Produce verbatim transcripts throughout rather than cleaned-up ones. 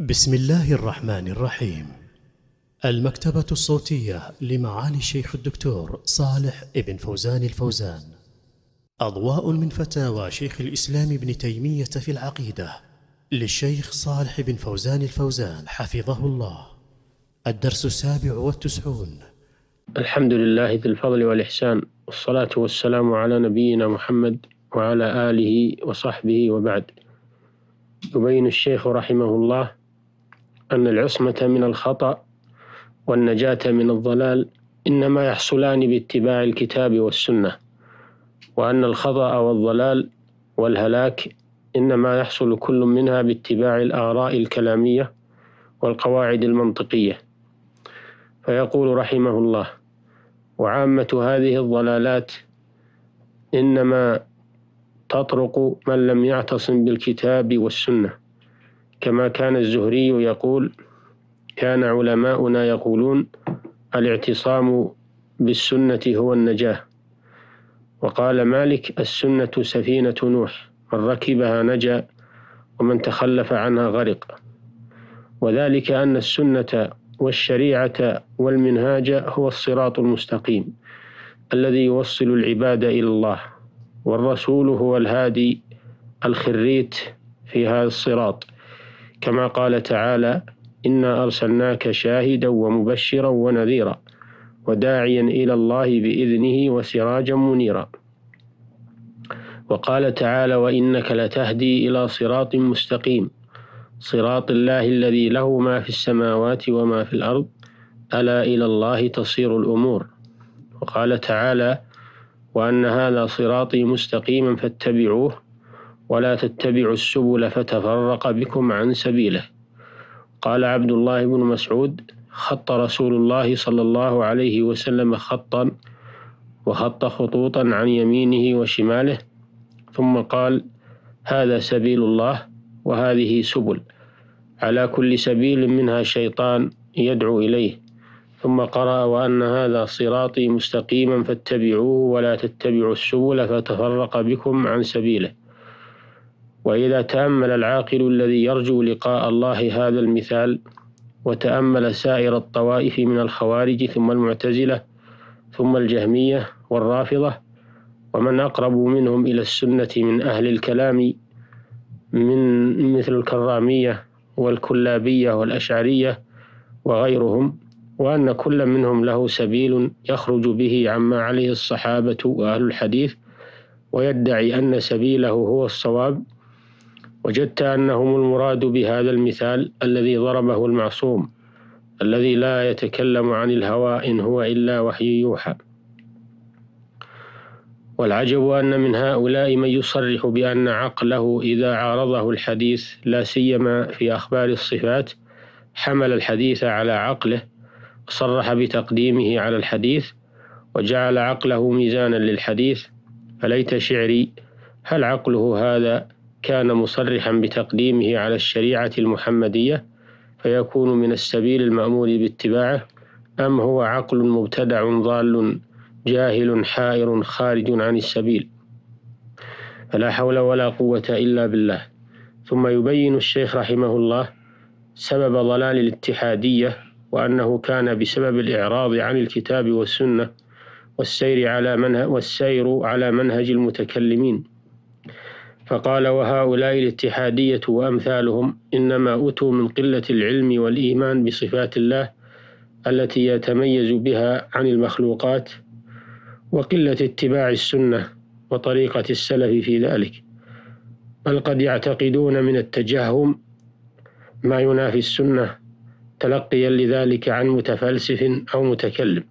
بسم الله الرحمن الرحيم. المكتبة الصوتية لمعالي الشيخ الدكتور صالح ابن فوزان الفوزان، أضواء من فتاوى شيخ الإسلام ابن تيمية في العقيدة للشيخ صالح بن فوزان الفوزان حفظه الله. الدرس السابع والتسعون. الحمد لله ذي الفضل والإحسان، والصلاة والسلام على نبينا محمد وعلى آله وصحبه، وبعد. يبين الشيخ رحمه الله أن العصمة من الخطأ والنجاة من الضلال إنما يحصلان باتباع الكتاب والسنة، وأن الخطأ والضلال والهلاك إنما يحصل كل منها باتباع الآراء الكلامية والقواعد المنطقية. فيقول رحمه الله: وعامة هذه الضلالات إنما تطرق من لم يعتصم بالكتاب والسنة، كما كان الزهري يقول: كان علماؤنا يقولون الاعتصام بالسنة هو النجاة. وقال مالك: السنة سفينة نوح، من ركبها نجا ومن تخلف عنها غرق. وذلك أن السنة والشريعة والمنهاج هو الصراط المستقيم الذي يوصل العباد إلى الله، والرسول هو الهادي الخريت في هذا الصراط، كما قال تعالى: إنا أرسلناك شاهدا ومبشرا ونذيرا وداعيا إلى الله بإذنه وسراجا منيرا. وقال تعالى: وإنك لتهدي إلى صراط مستقيم، صراط الله الذي له ما في السماوات وما في الأرض، ألا إلى الله تصير الأمور. وقال تعالى: وأن هذا صراطي مستقيما فاتبعوه ولا تتبعوا السبل فتفرق بكم عن سبيله. قال عبد الله بن مسعود: خط رسول الله صلى الله عليه وسلم خطا وخط خطوطا عن يمينه وشماله، ثم قال: هذا سبيل الله وهذه سبل، على كل سبيل منها شيطان يدعو إليه. ثم قرأ: وأن هذا صراطي مستقيما فاتبعوه ولا تتبعوا السبل فتفرق بكم عن سبيله. وإذا تأمل العاقل الذي يرجو لقاء الله هذا المثال، وتأمل سائر الطوائف من الخوارج ثم المعتزلة ثم الجهمية والرافضة، ومن أقرب منهم إلى السنة من أهل الكلام من مثل الكرامية والكلابية والأشعرية وغيرهم، وأن كل منهم له سبيل يخرج به عما عليه الصحابة وأهل الحديث ويدعي أن سبيله هو الصواب، وجدت أنهم المراد بهذا المثال الذي ضربه المعصوم الذي لا يتكلم عن الهوى إن هو إلا وحي يوحى. والعجب أن من هؤلاء من يصرح بأن عقله إذا عارضه الحديث، لا سيما في أخبار الصفات، حمل الحديث على عقله وصرح بتقديمه على الحديث وجعل عقله ميزانا للحديث. فليت شعري، هل عقله هذا كان مصرحا بتقديمه على الشريعة المحمدية فيكون من السبيل المأمور باتباعه، أم هو عقل مبتدع ضال جاهل حائر خارج عن السبيل؟ فلا حول ولا قوة إلا بالله. ثم يبين الشيخ رحمه الله سبب ضلال الاتحادية، وأنه كان بسبب الإعراض عن الكتاب والسنة والسير على منهج والسير على منهج المتكلمين. فقال: وهؤلاء الاتحادية وأمثالهم إنما أتوا من قلة العلم والإيمان بصفات الله التي يتميز بها عن المخلوقات، وقلة اتباع السنة وطريقة السلف في ذلك، بل قد يعتقدون من التجهم ما ينافي السنة تلقيا لذلك عن متفلسف أو متكلم،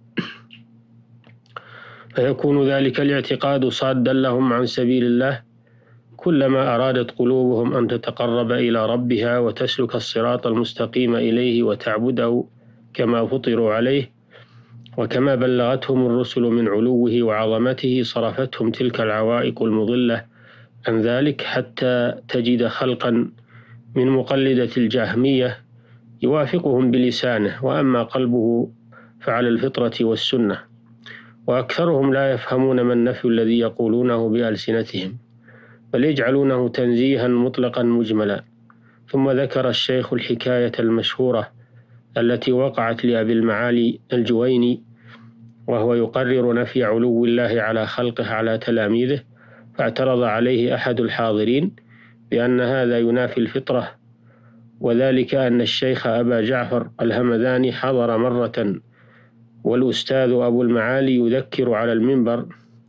فيكون ذلك الاعتقاد صادا لهم عن سبيل الله. كلما أرادت قلوبهم أن تتقرب إلى ربها وتسلك الصراط المستقيم إليه وتعبده كما فطروا عليه وكما بلغتهم الرسل من علوه وعظمته، صرفتهم تلك العوائق المضلة عن ذلك، حتى تجد خلقا من مقلدة الجهمية يوافقهم بلسانه، وأما قلبه فعلى الفطرة والسنة. وأكثرهم لا يفهمون ما النفي الذي يقولونه بألسنتهم، بل يجعلونه تنزيها مطلقا مجملا، ثم ذكر الشيخ الحكاية المشهورة التي وقعت لأبي المعالي الجويني وهو يقرر نفي علو الله على خلقه على تلاميذه، فاعترض عليه أحد الحاضرين بأن هذا ينافي الفطرة، وذلك أن الشيخ أبا جعفر الهمذاني حضر مرة والأستاذ أبو المعالي يذكر على المنبر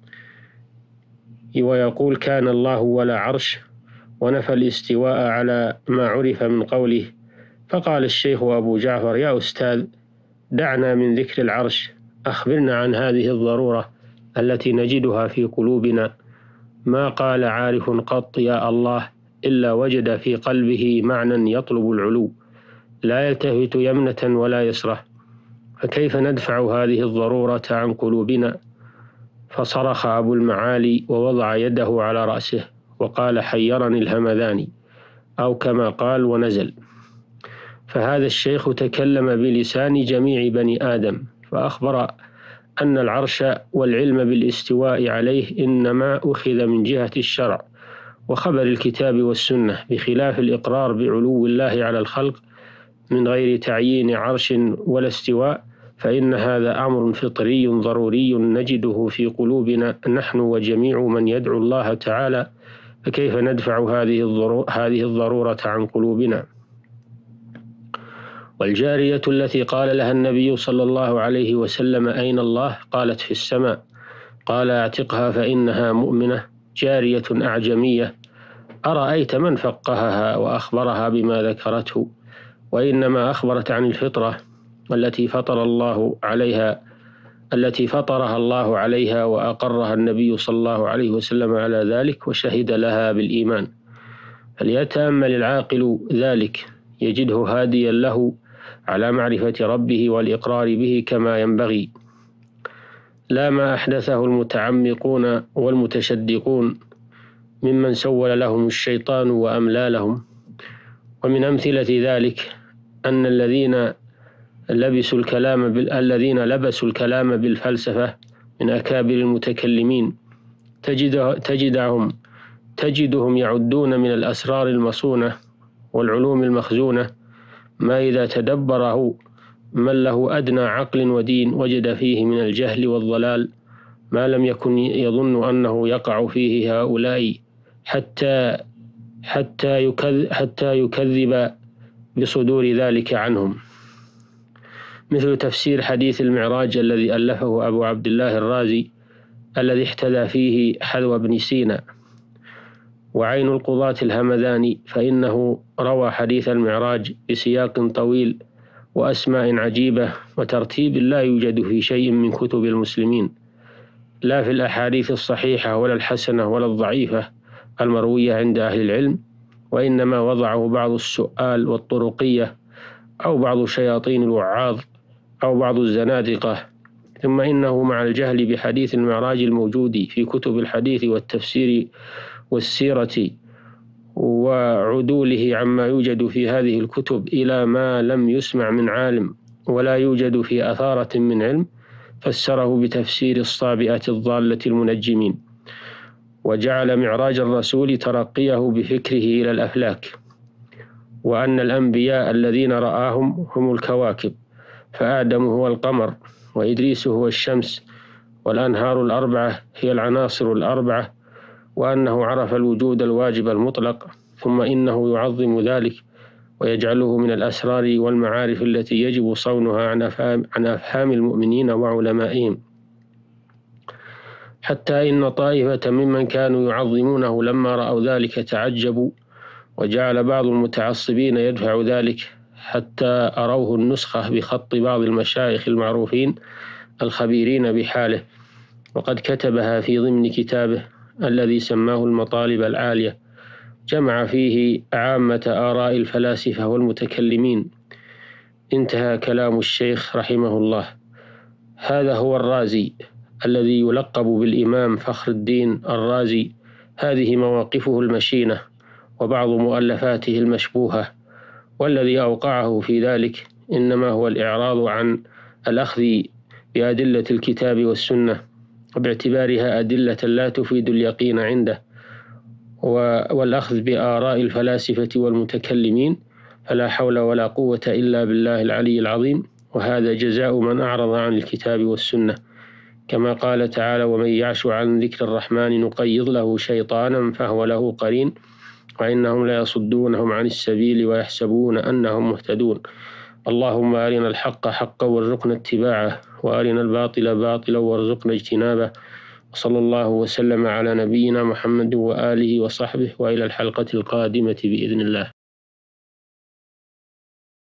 ويقول كان الله ولا عرش، ونفى الاستواء على ما عرف من قوله. فقال الشيخ أبو جعفر: يا أستاذ، دعنا من ذكر العرش، أخبرنا عن هذه الضرورة التي نجدها في قلوبنا. ما قال عارف قط يا الله إلا وجد في قلبه معنى يطلب العلو، لا يلتفت يمنة ولا يسرة، فكيف ندفع هذه الضرورة عن قلوبنا؟ فصرخ أبو المعالي ووضع يده على رأسه وقال: حيرني الهمذاني، أو كما قال، ونزل. فهذا الشيخ تكلم بلسان جميع بني آدم، فأخبر أن العرش والعلم بالاستواء عليه إنما أخذ من جهة الشرع وخبر الكتاب والسنة، بخلاف الإقرار بعلو الله على الخلق من غير تعيين عرش ولا استواء، فإن هذا أمر فطري ضروري نجده في قلوبنا نحن وجميع من يدعو الله تعالى، فكيف ندفع هذه الضرورة عن قلوبنا؟ والجارية التي قال لها النبي صلى الله عليه وسلم: أين الله؟ قالت: في السماء. قال: اعتقها فإنها مؤمنة، جارية أعجمية. أرأيت من فقهها وأخبرها بما ذكرته؟ وإنما أخبرت عن الفطرة التي فطر الله عليها التي فطرها الله عليها وأقرها النبي صلى الله عليه وسلم على ذلك وشهد لها بالإيمان. فليتأمل العاقل ذلك يجده هاديا له على معرفة ربه والإقرار به كما ينبغي، لا ما أحدثه المتعمقون والمتشدقون ممن سول لهم الشيطان وأملى لهم. ومن أمثلة ذلك أن الذين لبسوا الكلام بال... الذين لبسوا الكلام بالفلسفة من أكابر المتكلمين تجد... تجدهم تجدهم يعدون من الأسرار المصونة والعلوم المخزونة ما إذا تدبره من له أدنى عقل ودين وجد فيه من الجهل والضلال ما لم يكن يظن أنه يقع فيه هؤلاء، حتى حتى يكذب, حتى يكذب بصدور ذلك عنهم، مثل تفسير حديث المعراج الذي ألفه أبو عبد الله الرازي الذي احتذى فيه حذو بن سينا. وعين القضاة الهمذاني فإنه روى حديث المعراج بسياق طويل وأسماء عجيبة وترتيب لا يوجد في شيء من كتب المسلمين، لا في الأحاديث الصحيحة ولا الحسنة ولا الضعيفة المروية عند أهل العلم، وإنما وضعه بعض السؤال والطرقية أو بعض شياطين الوعاظ أو بعض الزنادقة. ثم إنه مع الجهل بحديث المعراج الموجود في كتب الحديث والتفسير والسيرة وعدوله عما يوجد في هذه الكتب إلى ما لم يسمع من عالم ولا يوجد في أثارة من علم، فسره بتفسير الصابئة الضالة المنجمين، وجعل معراج الرسول ترقيه بفكره إلى الأفلاك، وأن الأنبياء الذين رآهم هم الكواكب، فآدم هو القمر، وإدريس هو الشمس، والأنهار الأربعة هي العناصر الأربعة، وأنه عرف الوجود الواجب المطلق، ثم إنه يعظم ذلك ويجعله من الأسرار والمعارف التي يجب صونها عن أفهام, عن أفهام المؤمنين وعلمائهم، حتى إن طائفة ممن كانوا يعظمونه لما رأوا ذلك تعجبوا، وجعل بعض المتعصبين يدفع ذلك حتى أروه النسخة بخط بعض المشايخ المعروفين الخبيرين بحاله، وقد كتبها في ضمن كتابه الذي سماه المطالب العالية، جمع فيه عامة آراء الفلاسفة والمتكلمين. انتهى كلام الشيخ رحمه الله. هذا هو الرازي الذي يلقب بالإمام فخر الدين الرازي. هذه مواقفه المشينة وبعض مؤلفاته المشبوهة، والذي أوقعه في ذلك إنما هو الإعراض عن الأخذ بأدلة الكتاب والسنة، وباعتبارها أدلة لا تفيد اليقين عنده، والأخذ بآراء الفلاسفة والمتكلمين، فلا حول ولا قوة إلا بالله العلي العظيم، وهذا جزاء من أعرض عن الكتاب والسنة، كما قال تعالى: ومن يعش عن ذكر الرحمن نقيض له شيطانا فهو له قرين وإنهم ليصدونهم عن السبيل ويحسبون أنهم مهتدون. اللهم أرنا الحق حقا وارزقنا اتباعه، وأرنا الباطل باطلا وارزقنا اجتنابه. وصلى الله وسلم على نبينا محمد وآله وصحبه، وإلى الحلقة القادمة بإذن الله.